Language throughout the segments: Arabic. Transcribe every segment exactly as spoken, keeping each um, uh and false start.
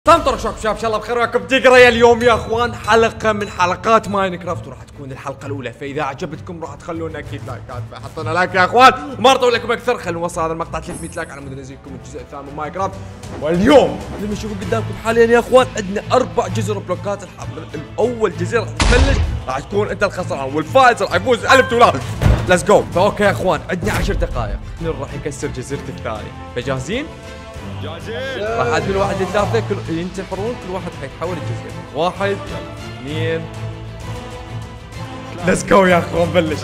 طنطر شوف شباب، ان شاء الله بخير وياكم تقرا اليوم يا اخوان حلقه من حلقات ماينكرافت، وراح تكون الحلقه الاولى، فاذا عجبتكم راح تخلونا اكيد لايكات، فحطونا لايك يا اخوان وما اطول لكم اكثر. خلونا نوصل هذا المقطع ثلاثمية لايك على مود ننزلكم الجزء الثاني من ماينكرافت. واليوم مثل ما تشوفون قدامكم حاليا يا اخوان عندنا اربع جزر بلوكات. الاول جزيره راح تبلش راح تكون انت الخسران، والفائز راح يفوز ألف دولار. ليتس جو. فاوكي يا اخوان عندنا عشر دقائق، من راح يكسر جزيره الثانيه، فجاهزين؟ جاهزين. راح اعدل واحد لثلاثة، كل ينتحرون، كل واحد حيحول الجزيرة. واحد اثنين ليتس جو يا اخوان بلش.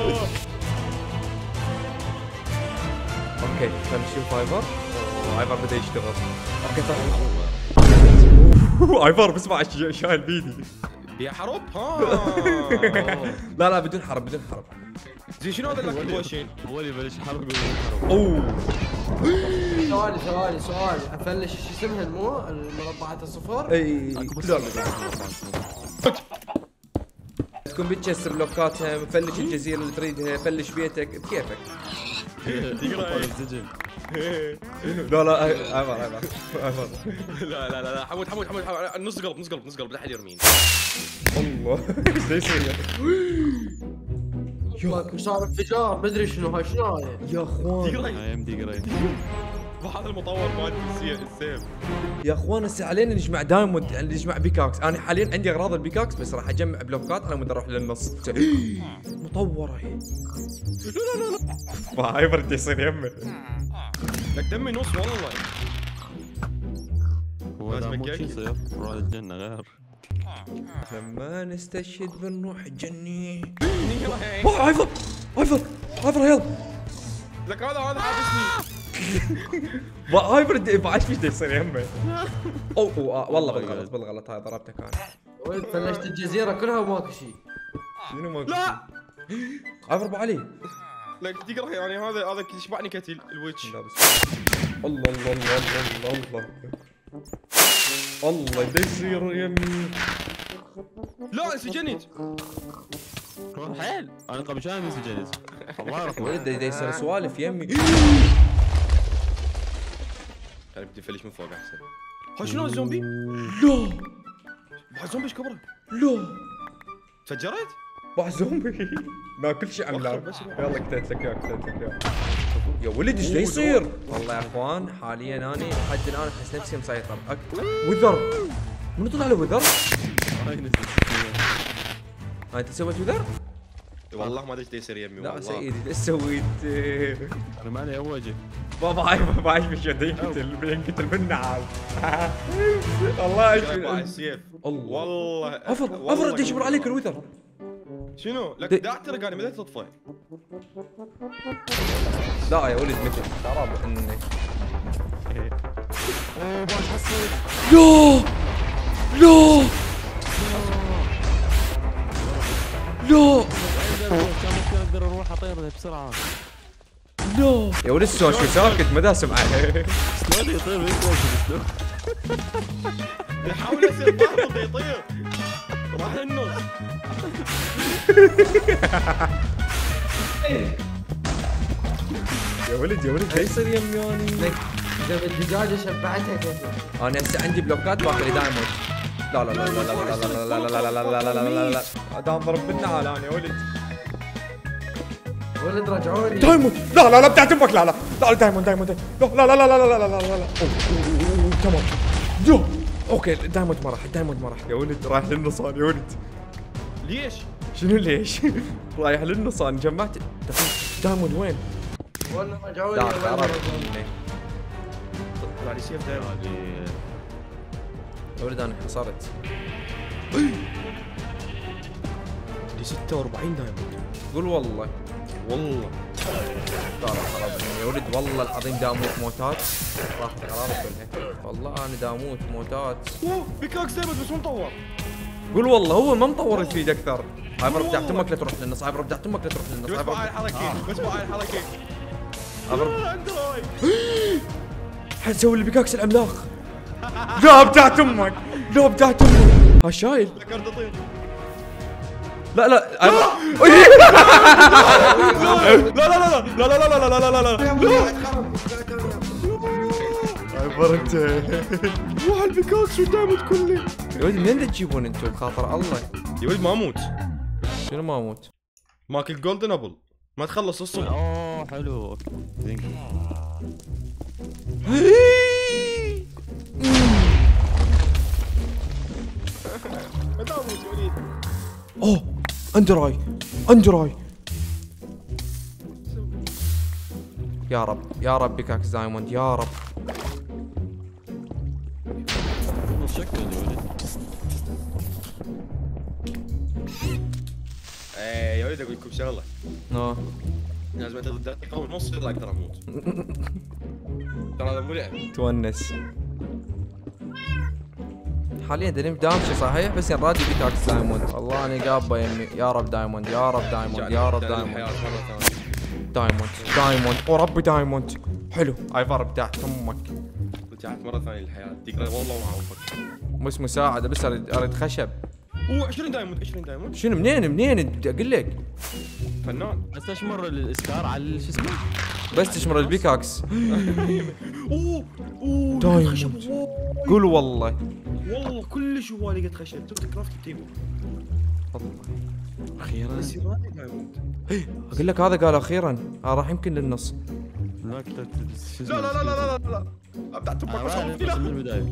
اوكي خلينا نشوف ايفر. ايفر بدا يشتغل. اوكي طيب ايفر بسمع شايل بيدي. يا حرب ها. لا لا بدون حرب بدون حرب. زين شنو هذا اللي بوشين؟ هو اللي يبلش حرب يقول حرب. اوه ثواني ثواني سؤال، افلش شو اسمها مو المربعات الصفر؟ اي لا تكون بتكسر بلوكاتها، فلش الجزيره اللي تريدها، فلش بيتك بكيفك. تقرا السجن. لا لا ايفر ايفر ايفر لا لا لا حمود حمود حمود نص قلب نص قلب نص قلب لا حد يرميني. الله ايش يصير؟ ماكو صار انفجار مدري شنو هاي شنو هاي؟ يا اخوان دقري ام دقري. هذا المطور مال السيف. يا اخوان هسه علينا نجمع دايموند، نجمع بيكاكس. انا حاليا عندي اغراض البيكاكس بس راح اجمع بلوكات على مود اروح للنص. مطوره هي. لا لا لا ما هاي برد يصير يمه. لك دمي نص والله. هو ده مو شي يصير روح الجنة غير. لما نستشهد بنروح الجنة. اوه ايفر ايفر ايفر يلا. لك هذا هذا حابسني. ما ايفر ما عادش فيش يصير يمه. اوه اوه والله بالغلط بالغلط هاي ضربتك انا. وين فلشت الجزيره كلها وماكو شيء. شنو ما لا ايفر ابو علي. لك تقرا يعني هذا هذا يشبعني كتل الويتش. لا بس الله الله الله الله الله الله ده يصير يمي. لا انسجنت. حيل انا قبل شوي انسجنت. الله يرحمه. ولد ده يصير سوالف يمي. انا بدي افلش من فوق احسن. ها شنو الزومبي؟ لا واحد زومبي ايش كبره؟ لا تفجرت؟ واحد زومبي ما كل شيء عملاق. يلا كتبت لك اياه كتبت لك اياه. يا ولد ايش يصير؟ والله يا اخوان حاليا انا لحد الان احس نفسي مسيطر. وذر منو طلع له وذر؟ هاي نزلت. ها انت سويت وذر؟ والله ما ادري ايش يصير يمي لا والله. سيدي ايش سويت؟ انا مالي اوجه. بابا عايش بابا عايش مش ينقتل ينقتل بالنعال. الله مع ايش السيف. الله والله افر افر انت يشبر عليك الوذر. شنو؟ لك دي- دا احترق انا بديت تطفى. لا يا ولد مثل ترى اني لا لا لا كان ممكن اقدر اروح اطير بسرعه. لا يا ولد السوشي ساكت ما داسم عليه. شلون يطير ويطير شلون؟ يحاول يصير طاقه يطير. راح للنص. يا ولد يا ولد لا يصير يمياني. لك اذا الدجاجه شبعتها كثر. انا هسه عندي بلوكات باقي لي دايموند. لا لا لا لا لا لا لا لا لا لا لا لا لا لا لا لا دا انضرب بالنعال انا يا ولد. ولد رجعوني. دايموند لا لا لا بتاعت امك لا لا لا دايموند دايموند لا لا لا لا لا لا لا لا لا لا تمام جو. اوكي دايموند ما راح دايموند ما راح يا ولد رايح للنص انا يا ولد. ليش؟ شنو ليش؟ رايح للنص انا جمعت دايموند وين؟ والله رجعوني. لا والله تعرف رجعوني. طلع لي سيف دايما. يا ولد انا حصرت لي ستة وأربعين دايموند. قول والله والله لا لا خلاص يا ولد والله العظيم داموت موتات راحت اغراضك كلها. والله انا داموت موتات. اوه بيكاكس دايموند بس مو مطور. قول والله هو ما مطور يفيد اكثر. هاي رجعت امك لا تروح للنص. هاي رجعت امك لا تروح للنص. بس هاي مع الحركه بس مع الحركه. هاي عنده هاي. حنسوي لي بيكاكس العملاق. لا بتاعت امك لا بتاعت امك. ها شايل ذكرت اطير. لا لا لا لا لا لا لا لا لا لا لا لا لا لا. كبر انت. روح البيكاكس والدايموند كله. يا ولد منين تجيبون انتم بخاطر الله؟ يا ولد ما اموت. شنو ما اموت؟ ماكل جولدن ابل ما تخلص الصبح. اوه حلو اوكي زين. متى اموت يا وليد؟ اوه اندراي اندراي. يا رب يا رب بيكاكس دايموند يا رب. نص شكل يا ولد. ايه يا وليد اقول لكم شغله. اه لازم انت دقيقه ونص يلا اقدر اموت. ترى هذا مو لعب. تونس. حاليا دنيم دامشي صحيح بس ينرادي بيكاكس دايموند. والله انا قابه يمي. يا رب دايموند يا رب دايموند يا رب دايموند دايموند دايموند وربي دايموند. حلو ايفر بتاعت امك. رجعت مره ثانيه للحياه تقرا والله ما اعرفك. بس مساعده بس اريد اريد خشب. اوه عشرين دايموند عشرين دايموند. شنو منين منين بدي اقول لك. فنان. بس تشمر الاسكار على شو اسمه؟ بس تشمر البيكاكس. اوه اوه دايموند. خشب. واو. قول والله. والله كلش هو لقيت خشب سويت كرافت تيبو. اخيرا بس يراني دايموند. اقول لك هذا قال اخيرا. آه راح يمكن للنص. لا كنت شو لا لا لا لا لا لا ابدا تبقى بس من البدايه.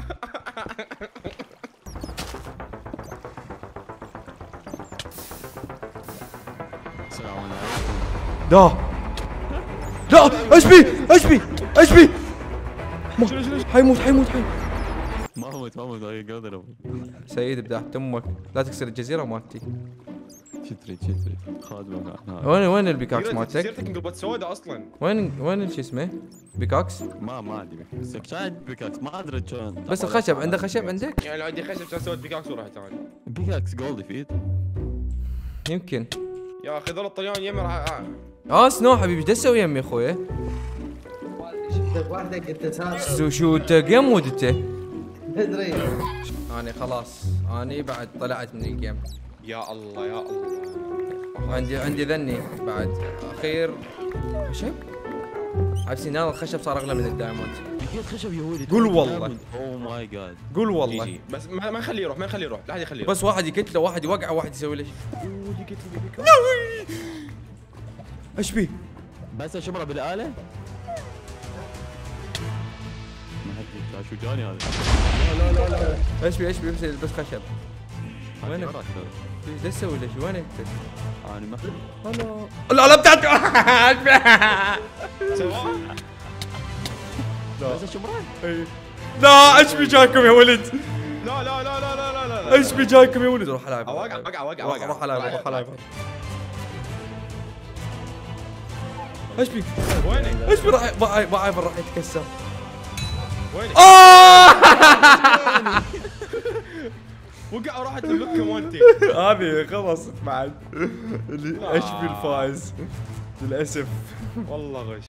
السلام عليكم. لا لا ايش بي ايش بي ايش بي حيموت حيموت حيموت. ما موت ما موت هاي قادر ابو. سيد بداحت امك لا تكسر الجزيره مالتي. شو تريد شو تريد خادمك. وين وين البيكاكس مالتك؟ جزيرتك انقلبت سوداء اصلا. وين وين شو اسمه؟ بيكاكس؟ ما ما عندي بس شايد بيكاكس ما ادري شلون. بس الخشب عنده خشب عندك؟ يعني لو عندي خشب كان سويت بيكاكس ورحت انا. بيكاكس جولد يفيد. يمكن. يا اخي ذول الطليان يمر ع- اه سنو حبيبي ايش تسوي يمي اخويا؟ شفتك واحده قلت اسافر. شو شو انت جيم مود انت؟ ادري. انا خلاص اني بعد طلعت من الجيم. يا الله يا الله. عندي عندي ذني بعد اخير خشب. عارفين هذا الخشب صار اغلى من الدايموند. لقيت خشب يا ولد. قول والله. اوه ماي جاد. قول جي والله. جي. بس ما ما نخليه يروح ما نخليه يروح لا حد يخليه يروح. بس واحد يقتله واحد يوقعه واحد يسوي له شيء. اوه لقيت لي بيكاكس. ايش بيه؟ بس اشمره بالاله. ما حد شو جاني هذا. لا لا لا. ايش بيه ايش بيه بس بس خشب. وينك؟ وينك؟ ايش تسوي له شيء؟ وينك انت؟ انا ما لا لا بتاعته. سواء. بس اشمره. لا ايش بي جايكم يا ولد؟ لا لا لا لا لا لا لا. ايش بي جايكم يا ولد؟ روح العب. اوقع اوقع اوقع روح اوقع. روح العب روح العب. ايش بي؟ وينك؟ ايش بي راح باع باع راح يتكسر. وينك؟ آه! وقع وراحت اللوكه مالتي. هذه خلصت بعد. اللي ايش بي الفايز للاسف. والله غش.